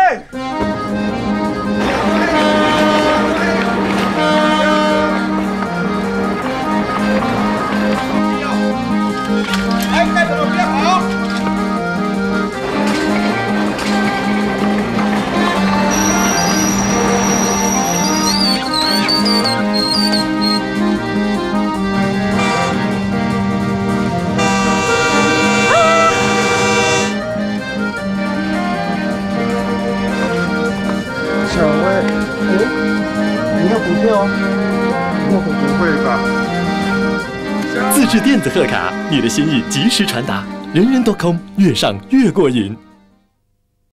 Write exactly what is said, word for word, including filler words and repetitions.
哎，带着我别跑！ 小薇，哎，你要补票哦？我不会吧？ 自制电子贺卡，你的心意及时传达，人人都空，越上越过瘾。